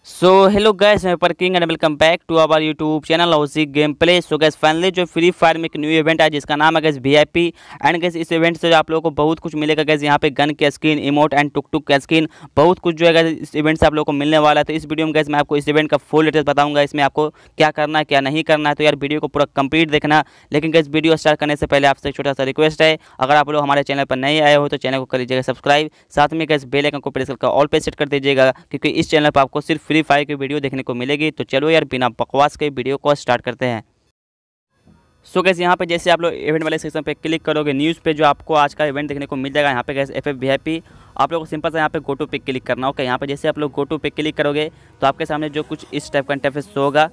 So hello guys, मैं पर king and welcome back to our YouTube channel OG game play. So guys finally जो free fire में एक new event है जिसका नाम है गैस वीआईपी। एंड गैस इस इवेंट से आप लोगों को बहुत कुछ मिलेगा गैस। यहाँ पे गन के skin, emote and tuk tuk का स्किन, बहुत कुछ जो है गैस इस इवेंट से आप लोगों को मिलने वाला है। तो इस वीडियो में गैस मैं आपको इस इवेंट का फुल डिटेल्स बताऊंगा, इसमें आपको क्या करना है क्या नहीं करना है। तो यार वीडियो को पूरा कंप्लीट देखना। लेकिन गैस वीडियो स्टार्ट करने से पहले आपसे एक छोटा सा रिक्वेस्ट है, अगर आप लोग हमारे चैनल पर नए आए हो तो चैनल को कर लीजिएगा सब्सक्राइब, साथ में गैस बेल आइकन को प्रेस करके ऑल पे सेट कर दीजिएगा, क्योंकि इस चैनल पर आपको सिर्फ फ्री फायर की वीडियो देखने को मिलेगी। तो चलो यार बिना बकवास के वीडियो को स्टार्ट करते हैं। सो गैस यहाँ पे जैसे आप लोग इवेंट वाले सेक्शन पे क्लिक करोगे, न्यूज़ पे जो आपको आज का इवेंट देखने को मिल जाएगा। यहाँ पे गैस FF VIP आप लोगों को सिंपल सा यहाँ पे गो टू पे क्लिक करना होगा। यहाँ पे जैसे आप लोग गो टू पे क्लिक करोगे तो आपके सामने जो कुछ इस टाइप का इंटरफेस शो होगा।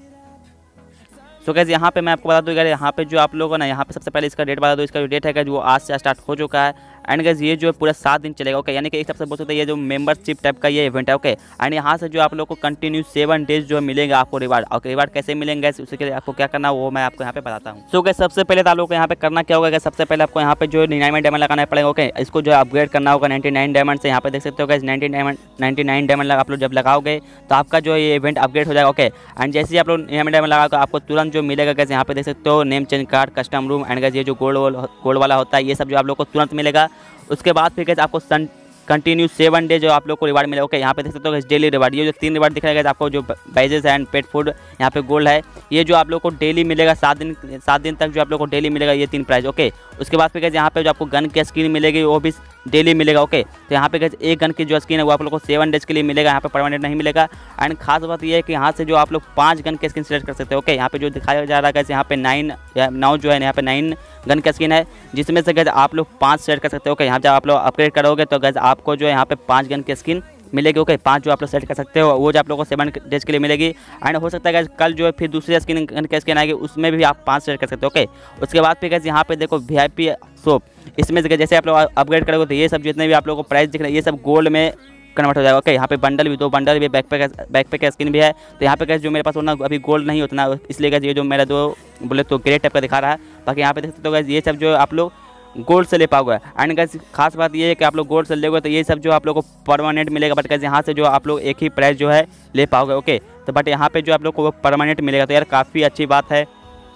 सो गैस यहाँ पे मैं आपको बता दूँ यार, यहाँ पे जो आप लोगों ने यहाँ पे सबसे पहले इसका डेट बता दो। इसका जो डेट है गैस वो आज से स्टार्ट हो चुका है। एंड गैस ये जो है पूरा 7 दिन चलेगा। ओके, यानी कि एक सबसे बोल सकते हैं ये जो मेंबरशिप टाइप का ये इवेंट है। ओके, एंड यहाँ से जो आप लोग को कंटिन्यू 7 डेज जो है मिलेगा आपको रिवार्ड। और रिवार्ड कैसे मिलेंगे गैस, उसके लिए आपको क्या करना है वो मैं आपको यहाँ पे बताता हूँ। सो गैस सबसे पहले तो आप लोग को यहाँ पे करना क्या होगा गैस, सबसे पहले आपको यहाँ पे जो 99 डायमंड लगाना पड़ेगा। ओके, इसको जो अपग्रेड करना होगा 99 डायमंड से। यहाँ पे देख सकते हो गैस 99 डायमंड आप लोग जब लगाओगे तो आपका जो ये इवेंट अपग्रेड हो जाएगा। ओके, एंड जैसे ही आप लोग 99 डायमंड लगाओगे आपको तुरंत जो मिलेगा गैस, यहाँ पे देख सकते हो name change card, custom room and guys ये जो गोल्ड वाला होता है ये सब जो आप लोग को तुरंत मिलेगा। उसके बाद फिर गैस आपको कंटिन्यू 7 डे जो आप लोग को रिवार्ड मिलेगा। ओके, यहाँ पे देख सकते हो डेली रिवार्ड, ये जो 3 रिवार्ड दिख रहा है आपको, जो बैजेस एंड पेट फूड यहाँ पे गोल्ड है, ये जो आप लोग को डेली मिलेगा 7 दिन तक जो आप लोग को डेली मिलेगा ये 3 प्राइज। ओके, उसके बाद फिर गैस यहाँ पे जो आपको गन की स्किन मिलेगी वो भी डेली मिलेगा। ओके, तो यहाँ पे गैस एक गन की जो स्किन है वो आप लोग को 7 डेज के लिए मिलेगा, यहाँ पे परमानेंट नहीं मिलेगा। एंड खास बात ये है कि यहाँ से जो आप लोग 5 गन के स्किन सेलेक्ट कर सकते हो। ओके, यहाँ पे जो दिखाया जा रहा है गैस, यहाँ पे 9 जो है यहाँ पे 9 गन का स्किन है, जिसमें से गैस आप लोग 5 सेलेक्ट कर सकते हो। ओके, यहाँ जब आप लोग अपग्रेड करोगे तो गैस आपको जो है यहाँ पे 5 गन की स्किन मिलेगी। ओके, 5 जो आप लोग सेलेक्ट कर सकते हो वो जो आप लोगों को 7 डेज के लिए मिलेगी। एंड हो सकता है गैस कल जो है फिर दूसरी स्किन गन की स्किन आएगी, उसमें भी आप 5 सेलेक्ट कर सकते हो। ओके, उसके बाद फिर गैस यहाँ पे देखो VIP शॉप, इसमें से जैसे आप लोग अपग्रेड करोगे तो ये सब जितने भी आप लोगों को प्राइस दिख रहे हैं ये सब गोल्ड में कन्वर्ट हो जाएगा। ओके, यहाँ पे बंडल भी 2 बंडल भी, बैकपैक का स्किन भी है। तो यहाँ पे गैस जो मेरे पास होना अभी गोल्ड नहीं उतना, इसलिए गैस ये जो मेरा 2 बोले तो ग्रे टाइप का दिखा रहा है। बाकी यहाँ पे देख सकते हो गैस ये सब जो आप लोग गोल्ड से ले पाओगे। एंड गैस खास बात ये है कि आप लोग गोल्ड से लेगे तो ये सब जो आप लोग को परमानेंट मिलेगा। बट गैस यहाँ से जो आप लोग एक ही प्राइस जो है ले पाओगे। ओके, तो बट यहाँ पे जो आप लोग को परमानेंट मिलेगा, तो यार काफ़ी अच्छी बात है।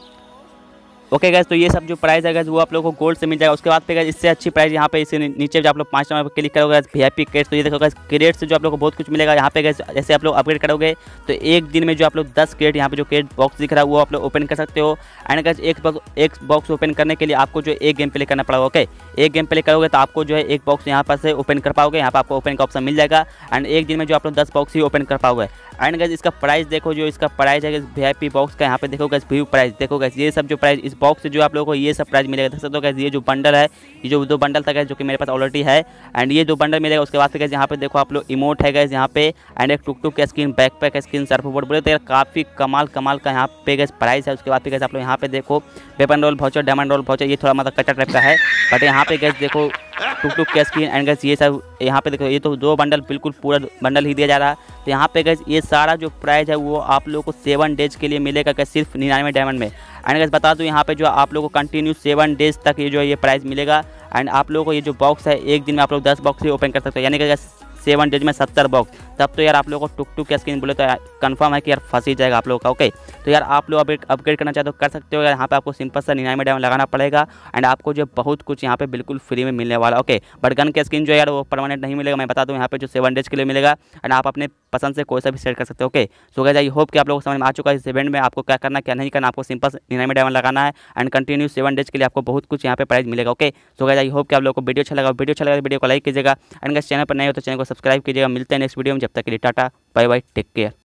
ओके गैस, तो ये सब जो प्राइस है गैस वो आप लोगों को गोल्ड से मिल जाएगा। उसके बाद फिर इससे अच्छी प्राइस यहाँ पे इससे नीचे जो आप लोग 5 नंबर पर क्लिक करोगे VIP क्रेड्स, तो ये देखो गैस क्रेड से जो आप लोग को बहुत कुछ मिलेगा। यहाँ पे गैस जैसे आप लोग अपग्रेड करोगे तो एक दिन में जो आप लोग 10 क्रेड, यहाँ पे जो क्रेड बॉक्स दिख रहा है वो आप लोग ओपन कर सकते हो। एंड गैस एक बॉक्स ओपन करने के लिए आपको जो एक गेम प्ले करना पड़ेगा। ओके, एक गेम प्ले करोगे तो आपको जो है एक बॉक्स यहाँ पर से ओपन कर पाओगे, यहाँ पर आपको ओपन का ऑप्शन मिल जाएगा। एंड एक दिन में जो आप लोग 10 बॉक्स ही ओपन कर पाओगे। एंड गैस इसका प्राइस देखो, जो इसका प्राइस है VIP बॉक्स का, यहाँ पे देखो गैस व्यू प्राइस देखो गैस, ये सब जो प्राइस इस बॉक्स से जो आप लोगों को ये सब प्राइस मिलेगा। देख सकते हो गैस ये जो बंडल है, ये जो 2 बंडल था गैस जो कि मेरे पास ऑलरेडी है, एंड ये 2 बंडल मिलेगा। उसके बाद फिर गैस यहाँ पे देखो आप लोग इमोट है गैस यहाँ पे, एंड एक टुक टुक का स्किन, बैकपैक स्किन, सर्फबोर्ड बोले तो यार काफ़ी कमाल का यहाँ पे गैस प्राइस है। उसके बाद फिर गैस आप लोग यहाँ पे देखो weapon roll voucher, diamond roll voucher, ये थोड़ा मतलब कच्चा टाइप का है। बट यहाँ पे गैस देखो टुक टुक का स्किन एंड गैस ये सब यहाँ पे देखो, ये तो 2 बंडल बिल्कुल पूरा बंडल ही दिया जा रहा है। तो यहाँ पे गैस ये सारा जो प्राइस है वो आप लोगों को 7 डेज के लिए मिलेगा गैस, सिर्फ 99 डायमंड में। एंड गैस बता दूँ यहाँ पे जो आप लोगों को कंटिन्यू 7 डेज तक ये जो है ये प्राइस मिलेगा। एंड आप लोगों को ये जो बॉक्स है एक दिन में आप लोग 10 बॉक्स ही ओपन कर सकते हो, यानी कि गैस 7 डेज में 70 बॉक्स। तब तो यार आप लोगों को टुक टुक का स्किन बोले तो कंफर्म है कि यार फंस ही जाएगा आप लोगों का। ओके, तो यार आप लोग अपग्रेड करना चाहते हो कर सकते हो। यार यहाँ पे आपको सिंपल सा 99 डायमंड लगाना पड़ेगा एंड आपको जो बहुत कुछ यहाँ पे बिल्कुल फ्री में मिलने वाला। ओके, बट गन का स्किन जो यार वो परमानेंट नहीं मिलेगा, मैं बता दूँ यहाँ पे जो 7 डेज के लिए मिलेगा। एंड आप अपने पसंद से कोई सा भी सेट कर सकते हो। Okay, so guys I hope कि आप लोगों को समझ में आ चुका है इस इवेंट में आपको क्या करना क्या नहीं करना। आपको सिंपल 99 डायमंड लगाना है एंड कंटिन्यू 7 डेज के लिए आपको बहुत कुछ यहाँ पे प्राइस मिलेगा। Okay, so guys I hope कि आप लोगों को वीडियो अच्छा लगा तो वीडियो को लाइक कीजिएगा। एंड गाइस चैनल पर नए हो तो चैनल को सब्सक्राइब कीजिएगा। मिलते हैं नेक्स्ट वीडियो में, जब तक के लिए tata bye bye, take care.